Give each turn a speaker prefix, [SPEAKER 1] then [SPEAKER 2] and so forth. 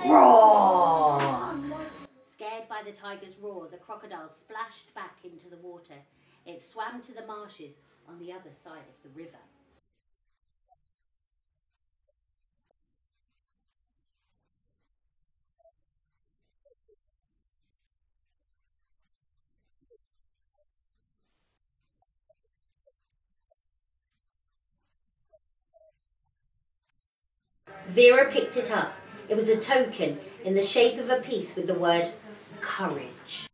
[SPEAKER 1] Roar! Scared by the tiger's roar, the crocodile splashed back into the water. It swam to the marshes on the other side of the river. Vera picked it up. It was a token in the shape of a piece with the word courage.